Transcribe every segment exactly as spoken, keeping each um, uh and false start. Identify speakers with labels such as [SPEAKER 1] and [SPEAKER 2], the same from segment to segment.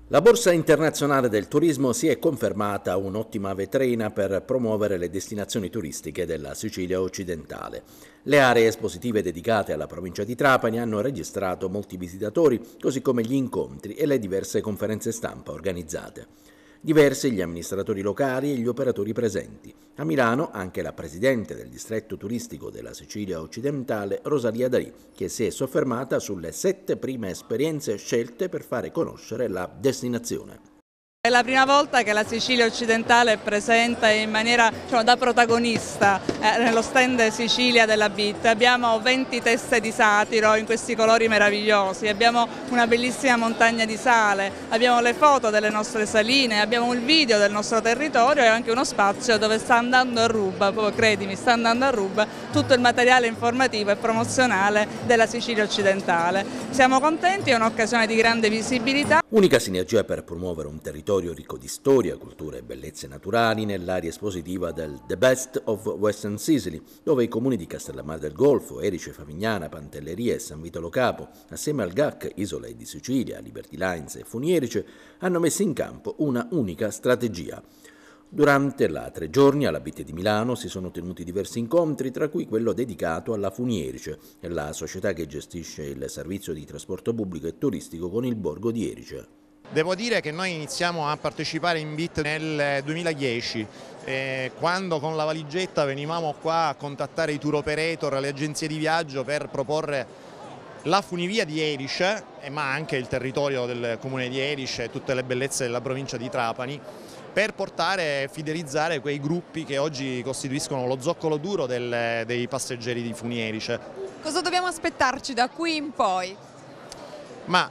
[SPEAKER 1] La Borsa internazionale del turismo si è confermata un'ottima vetrina per promuovere le destinazioni turistiche della Sicilia occidentale. Le aree espositive dedicate alla provincia di Trapani hanno registrato molti visitatori, così come gli incontri e le diverse conferenze stampa organizzate. Diversi gli amministratori locali e gli operatori presenti. A Milano anche la presidente del distretto turistico della Sicilia occidentale, Rosalia Darì, che si è soffermata sulle sette prime esperienze scelte per fare conoscere la destinazione.
[SPEAKER 2] È la prima volta che la Sicilia occidentale è presente in maniera, diciamo, da protagonista eh, nello stand Sicilia della B I T. Abbiamo venti teste di satiro in questi colori meravigliosi, abbiamo una bellissima montagna di sale, abbiamo le foto delle nostre saline, abbiamo il video del nostro territorio e anche uno spazio dove sta andando a ruba, proprio credimi, sta andando a ruba tutto il materiale informativo e promozionale della Sicilia occidentale. Siamo contenti, è un'occasione di grande visibilità.
[SPEAKER 1] Unica sinergia per promuovere un territorio ricco di storia, cultura e bellezze naturali nell'area espositiva del The Best of Western Sicily, dove i comuni di Castellammare del Golfo, Erice, Favignana, Pantelleria e San Vitolo Capo, assieme al G A C, Isole di Sicilia, Liberty Lines e Funierice, hanno messo in campo una unica strategia. Durante la tre giorni alla B I T di Milano si sono tenuti diversi incontri, tra cui quello dedicato alla Funierice, la società che gestisce il servizio di trasporto pubblico e turistico con il borgo di Erice.
[SPEAKER 3] Devo dire che noi iniziamo a partecipare in B I T nel duemiladieci, eh, quando con la valigetta venivamo qua a contattare i tour operator, le agenzie di viaggio per proporre la funivia di Erice, eh, ma anche il territorio del comune di Erice e tutte le bellezze della provincia di Trapani, per portare e fidelizzare quei gruppi che oggi costituiscono lo zoccolo duro del, dei passeggeri di Funierice.
[SPEAKER 4] Cosa dobbiamo aspettarci da qui in poi?
[SPEAKER 3] Ma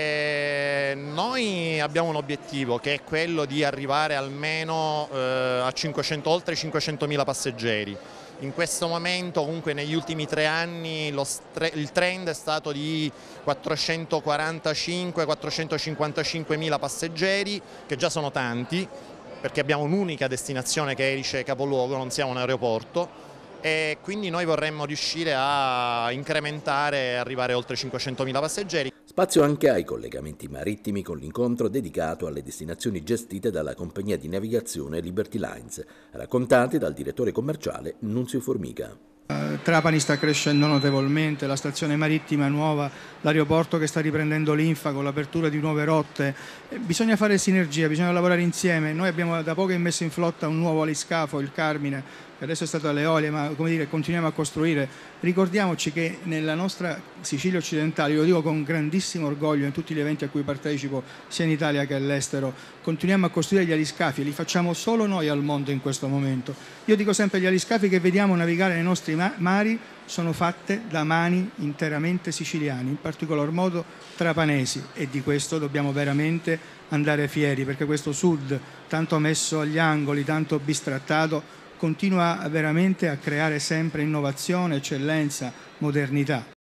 [SPEAKER 3] eh, noi abbiamo un obiettivo che è quello di arrivare almeno eh, a cinquecento, oltre cinquecentomila passeggeri. In questo momento, comunque negli ultimi tre anni, lo il trend è stato di quattrocentoquarantacinque quattrocentocinquantacinquemila passeggeri, che già sono tanti, perché abbiamo un'unica destinazione che è Erice capoluogo, non siamo un aeroporto. E quindi noi vorremmo riuscire a incrementare e arrivare oltre cinquecentomila passeggeri.
[SPEAKER 1] Spazio anche ai collegamenti marittimi con l'incontro dedicato alle destinazioni gestite dalla compagnia di navigazione Liberty Lines, raccontati dal direttore commerciale Nunzio Formica.
[SPEAKER 5] Trapani sta crescendo notevolmente, la stazione marittima nuova, l'aeroporto che sta riprendendo linfa con l'apertura di nuove rotte. Bisogna fare sinergia, bisogna lavorare insieme. Noi abbiamo da poco messo in flotta un nuovo aliscafo, il Carmine, che adesso è stato alle Eolie, ma come dire, continuiamo a costruire. Ricordiamoci che nella nostra Sicilia occidentale, io lo dico con grandissimo orgoglio in tutti gli eventi a cui partecipo, sia in Italia che all'estero, continuiamo a costruire gli aliscafi e li facciamo solo noi al mondo in questo momento. Io dico sempre, gli aliscafi che vediamo navigare nei nostri mari sono fatte da mani interamente siciliane, in particolar modo trapanesi, e di questo dobbiamo veramente andare fieri, perché questo sud, tanto messo agli angoli, tanto bistrattato, continua veramente a creare sempre innovazione, eccellenza, modernità.